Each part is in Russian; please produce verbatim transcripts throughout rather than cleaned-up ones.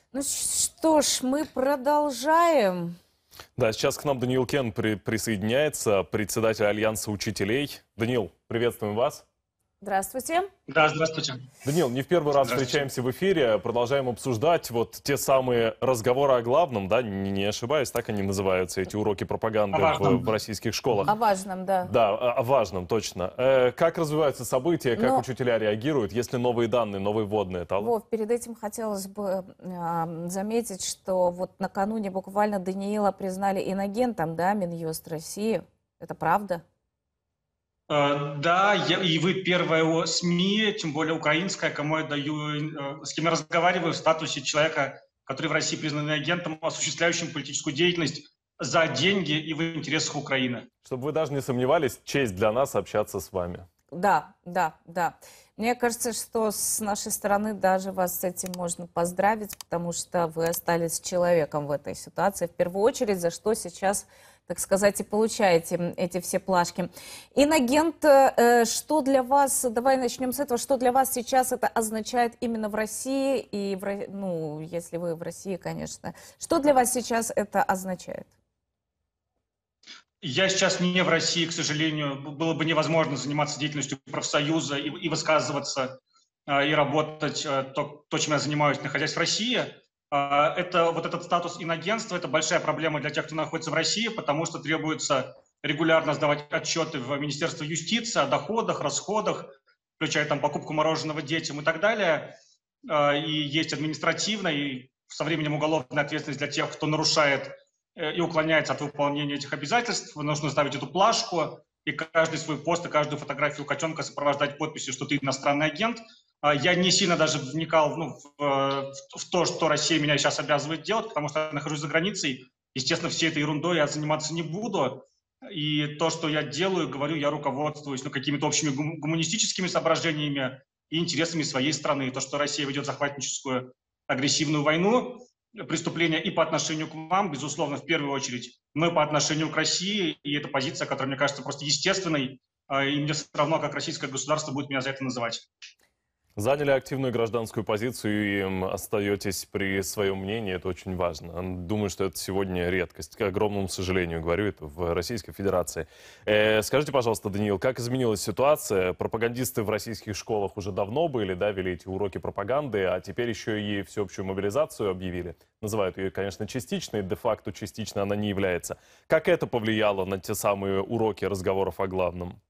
Ну что ж, мы продолжаем. Да, сейчас к нам Даниил Кен при присоединяется, председатель Альянса учителей. Даниил, приветствуем вас. Здравствуйте. Да, здравствуйте. Даниил, не в первый раз встречаемся в эфире, продолжаем обсуждать вот те самые разговоры о главном, да, не, не ошибаюсь, так они называются, эти уроки пропаганды в, в российских школах. О важном, да. Да, о, о важном, точно. Э, как развиваются события, как Но... учителя реагируют, если новые данные, новые вводные? Тала? Вов, перед этим хотелось бы э, заметить, что вот накануне буквально Даниила признали инагентом, да, Минюст России. Это правда? Да, я, и вы первая СМИ, тем более украинская, кому я даю, с кем я разговариваю в статусе человека, который в России признан агентом, осуществляющим политическую деятельность за деньги и в интересах Украины. Чтобы вы даже не сомневались, честь для нас общаться с вами. Да, да, да. Мне кажется, что с нашей стороны даже вас с этим можно поздравить, потому что вы остались человеком в этой ситуации. В первую очередь, за что сейчас, так сказать, и получаете эти все плашки. Инагент, э, что для вас, давай начнем с этого, что для вас сейчас это означает именно в России, и, в, ну, если вы в России, конечно. Что для вас сейчас это означает? Я сейчас не в России, к сожалению. Было бы невозможно заниматься деятельностью профсоюза и, и высказываться, и работать то, то, чем я занимаюсь, находясь в России. Это, вот этот статус инагентства – это большая проблема для тех, кто находится в России, потому что требуется регулярно сдавать отчеты в Министерство юстиции о доходах, расходах, включая там покупку мороженого детям и так далее. И есть административная и со временем уголовная ответственность для тех, кто нарушает и уклоняется от выполнения этих обязательств. Нужно ставить эту плашку и каждый свой пост и каждую фотографию котенка сопровождать подписью, что ты иностранный агент. Я не сильно даже вникал ну, в, в то, что Россия меня сейчас обязывает делать, потому что я нахожусь за границей. Естественно, всей этой ерундой я заниматься не буду. И то, что я делаю, говорю, я руководствуюсь ну, какими-то общими гуманистическими соображениями и интересами своей страны. И то, что Россия ведет захватническую агрессивную войну, преступления и по отношению к вам, безусловно, в первую очередь, но и по отношению к России. И это позиция, которая, мне кажется, просто естественной. И мне все равно, как российское государство будет меня за это называть. Заняли активную гражданскую позицию и остаетесь при своем мнении, это очень важно. Думаю, что это сегодня редкость, к огромному сожалению, говорю это в Российской Федерации. Э, скажите, пожалуйста, Даниил, как изменилась ситуация? Пропагандисты в российских школах уже давно были, да, вели эти уроки пропаганды, а теперь еще и всеобщую мобилизацию объявили. Называют ее, конечно, частичной, де-факто частично она не является. Как это повлияло на те самые уроки разговоров о главном?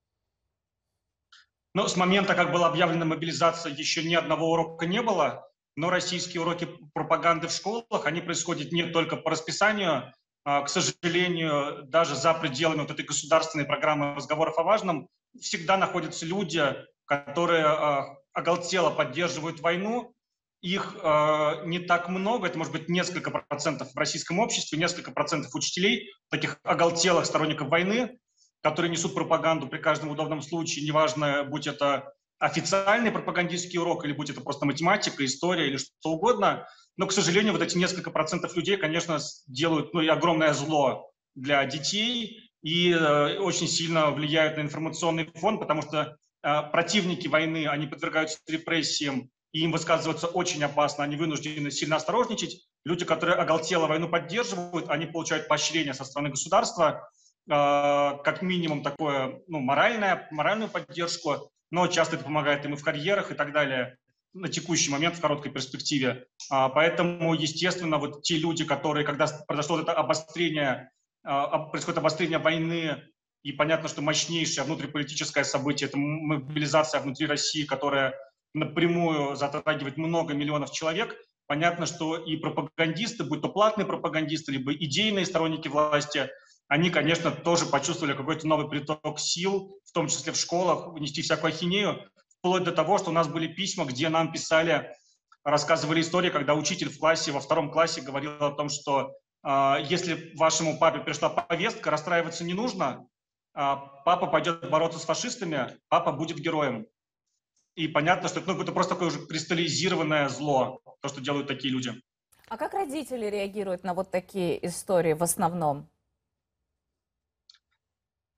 Ну, с момента, как была объявлена мобилизация, еще ни одного урока не было, но российские уроки пропаганды в школах, они происходят не только по расписанию. К сожалению, даже за пределами вот этой государственной программы разговоров о важном всегда находятся люди, которые оголтело поддерживают войну. Их не так много, это может быть несколько процентов в российском обществе, несколько процентов учителей, таких оголтелых сторонников войны, которые несут пропаганду при каждом удобном случае, неважно, будь это официальный пропагандистский урок, или будь это просто математика, история или что угодно. Но, к сожалению, вот эти несколько процентов людей, конечно, делают ну, и огромное зло для детей и э, очень сильно влияют на информационный фон, потому что э, противники войны, они подвергаются репрессиям, и им высказываться очень опасно, они вынуждены сильно осторожничать. Люди, которые оголтело войну поддерживают, они получают поощрение со стороны государства, как минимум такое, ну, моральное, моральную поддержку, но часто это помогает им и в карьерах и так далее на текущий момент в короткой перспективе. Поэтому, естественно, вот те люди, которые, когда произошло это обострение, происходит обострение войны, и понятно, что мощнейшее внутриполитическое событие – это мобилизация внутри России, которая напрямую затрагивает много миллионов человек. Понятно, что и пропагандисты, будь то платные пропагандисты, либо идейные сторонники власти, они, конечно, тоже почувствовали какой-то новый приток сил, в том числе в школах, нести всякую ахинею, вплоть до того, что у нас были письма, где нам писали, рассказывали истории, когда учитель в классе, во втором классе говорил о том, что э, если вашему папе пришла повестка, расстраиваться не нужно, э, папа пойдет бороться с фашистами, папа будет героем. И понятно, что это, ну, это просто такое уже кристаллизированное зло, то, что делают такие люди. А как родители реагируют на вот такие истории в основном?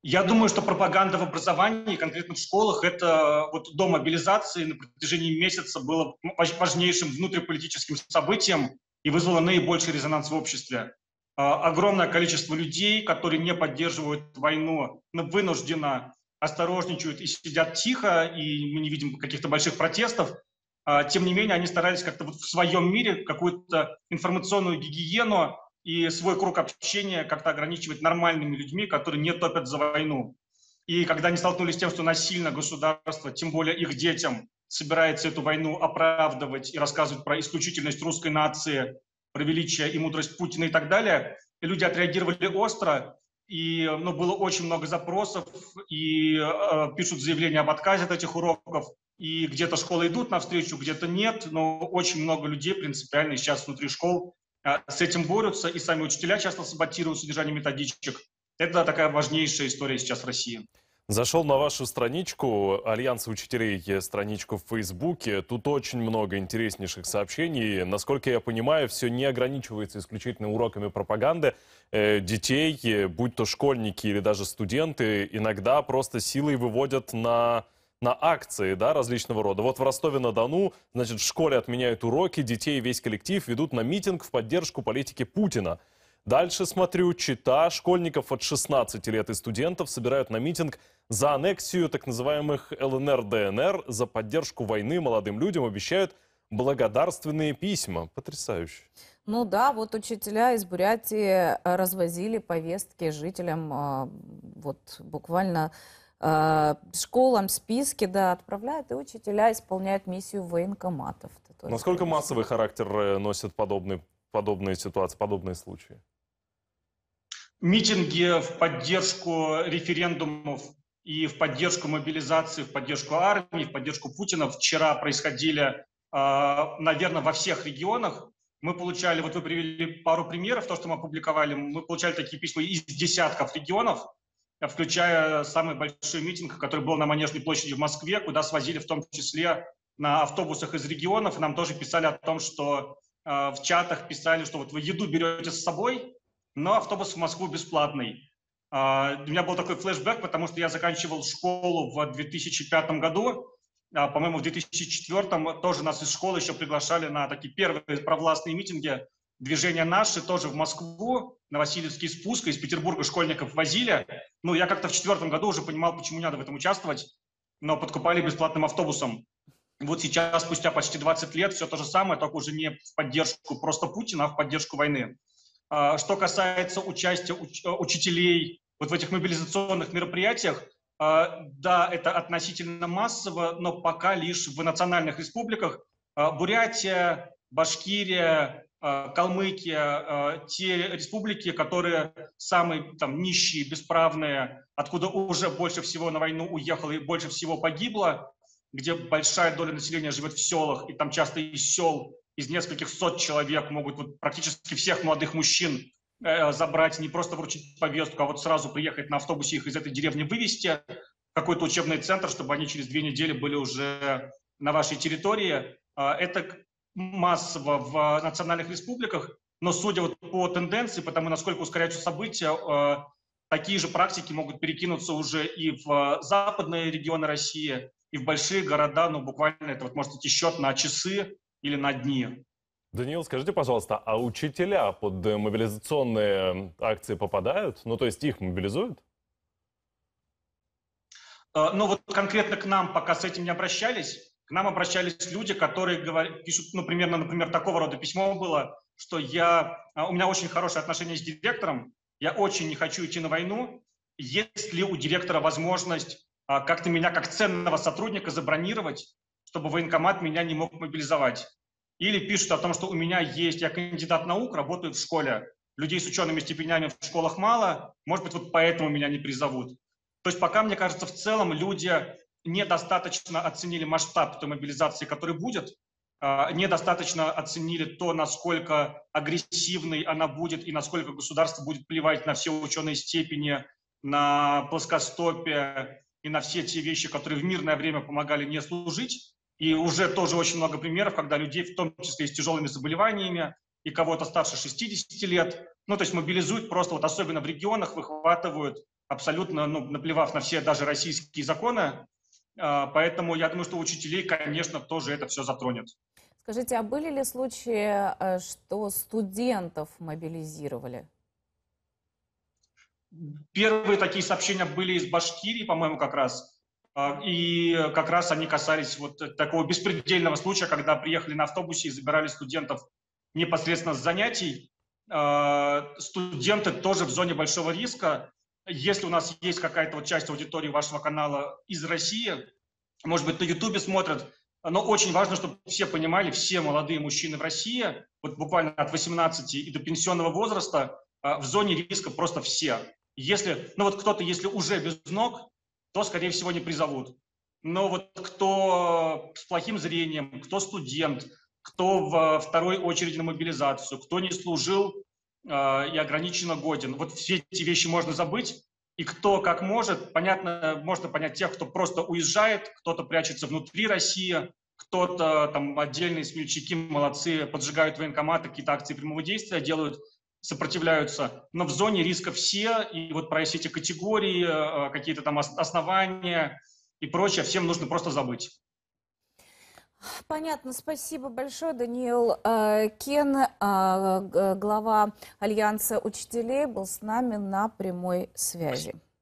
Я думаю, что пропаганда в образовании, конкретно в школах, это вот до мобилизации на протяжении месяца было важнейшим внутриполитическим событием и вызвало наибольший резонанс в обществе. Огромное количество людей, которые не поддерживают войну, но вынужденно осторожничают и сидят тихо, и мы не видим каких-то больших протестов. Тем не менее, они старались как-то вот в своем мире какую-то информационную гигиену и свой круг общения как-то ограничивать нормальными людьми, которые не топят за войну. И когда они столкнулись с тем, что насильно государство, тем более их детям, собирается эту войну оправдывать и рассказывать про исключительность русской нации, про величие и мудрость Путина и так далее, и люди отреагировали остро, и ну, было очень много запросов, и э, пишут заявления об отказе от этих уроков, и где-то школы идут навстречу, где-то нет, но очень много людей принципиально сейчас внутри школ с этим борются, и сами учителя часто саботируют содержание методичек. Это такая важнейшая история сейчас в России. Зашел на вашу страничку, Альянс учителей, страничку в Фейсбуке. Тут очень много интереснейших сообщений. Насколько я понимаю, все не ограничивается исключительно уроками пропаганды. Э, детей, будь то школьники или даже студенты, иногда просто силой выводят на... на акции, да, различного рода. Вот в Ростове-на-Дону, значит, в школе отменяют уроки, детей и весь коллектив ведут на митинг в поддержку политики Путина. Дальше смотрю, Чита, школьников от шестнадцати лет и студентов собирают на митинг за аннексию так называемых эл эн эр дэ эн эр, за поддержку войны молодым людям обещают благодарственные письма. Потрясающе. Ну да, вот учителя из Бурятии развозили повестки жителям, вот буквально школам списки, да, отправляют, и учителя исполняют миссию военкоматов. Насколько массовый характер носят подобные, подобные ситуации, подобные случаи? Митинги в поддержку референдумов и в поддержку мобилизации, в поддержку армии, в поддержку Путина вчера происходили, наверное, во всех регионах. Мы получали, вот вы привели пару примеров, то, что мы опубликовали, мы получали такие письма из десятков регионов, включая самый большой митинг, который был на Манежной площади в Москве, куда свозили в том числе на автобусах из регионов. И нам тоже писали о том, что э, в чатах писали, что вот вы еду берете с собой, но автобус в Москву бесплатный. Э, у меня был такой флешбэк, потому что я заканчивал школу в две тысячи пятом году. Э, по-моему, в две тысячи четвёртом тоже нас из школы еще приглашали на такие первые провластные митинги. Движение «Наши» тоже в Москву, на Васильевский спуск, из Петербурга школьников возили. Ну, я как-то в четвертом году уже понимал, почему не надо в этом участвовать, но подкупали бесплатным автобусом. Вот сейчас, спустя почти двадцать лет, все то же самое, только уже не в поддержку просто Путина, а в поддержку войны. Что касается участия уч учителей вот в этих мобилизационных мероприятиях, да, это относительно массово, но пока лишь в национальных республиках. Бурятия, Башкирия, Калмыкия, те республики, которые самые там, нищие, бесправные, откуда уже больше всего на войну уехало и больше всего погибло, где большая доля населения живет в селах, и там часто из сел, из нескольких сот человек могут вот, практически всех молодых мужчин э, забрать, не просто вручить повестку, а вот сразу приехать на автобусе их из этой деревни вывести в какой-то учебный центр, чтобы они через две недели были уже на вашей территории. Это массово в национальных республиках, но судя вот по тенденции, потому насколько ускоряются события, такие же практики могут перекинуться уже и в западные регионы России, и в большие города, ну буквально это вот может идти счет на часы или на дни. Даниил, скажите, пожалуйста, а учителя под мобилизационные акции попадают? Ну, то есть их мобилизуют? Ну вот конкретно к нам пока с этим не обращались. К нам обращались люди, которые говорят, пишут, ну, примерно, например, такого рода письмо было, что я, у меня очень хорошие отношения с директором, я очень не хочу идти на войну. Есть ли у директора возможность как-то меня как ценного сотрудника забронировать, чтобы военкомат меня не мог мобилизовать? Или пишут о том, что у меня есть, я кандидат наук, работаю в школе, людей с учеными степенями в школах мало, может быть, вот поэтому меня не призовут. То есть пока, мне кажется, в целом люди недостаточно оценили масштаб той мобилизации, который будет, недостаточно оценили то, насколько агрессивной она будет и насколько государство будет плевать на все ученые степени, на плоскостопие и на все те вещи, которые в мирное время помогали не служить. И уже тоже очень много примеров, когда людей, в том числе и с тяжелыми заболеваниями, и кого-то старше шестидесяти лет, ну то есть мобилизуют просто, вот особенно в регионах, выхватывают абсолютно ну, наплевав на все даже российские законы. Поэтому я думаю, что учителей, конечно, тоже это все затронет. Скажите, а были ли случаи, э, что студентов мобилизировали? Первые такие сообщения были из Башкирии, по-моему, как раз. А, И как раз они касались вот такого беспредельного случая, когда приехали на автобусе и забирали студентов непосредственно с занятий. А, Студенты тоже в зоне большого риска. Если у нас есть какая-то вот часть аудитории вашего канала из России, может быть, на Ютубе смотрят, но очень важно, чтобы все понимали, все молодые мужчины в России, вот буквально от восемнадцати и до пенсионного возраста, а, в зоне риска просто все. Если, ну вот кто-то, если уже без ног, то, скорее всего, не призовут. Но вот кто с плохим зрением, кто студент, кто в второй очереди на мобилизацию, кто не служил э, и ограниченно годен, вот все эти вещи можно забыть. И кто как может, понятно, можно понять тех, кто просто уезжает, кто-то прячется внутри России, кто-то там отдельные смельчаки, молодцы, поджигают военкоматы, какие-то акции прямого действия делают, сопротивляются, но в зоне риска все, и вот про все эти категории, какие-то там основания и прочее, всем нужно просто забыть. Понятно, спасибо большое, Даниил э, Кен, э, глава Альянса учителей, был с нами на прямой связи.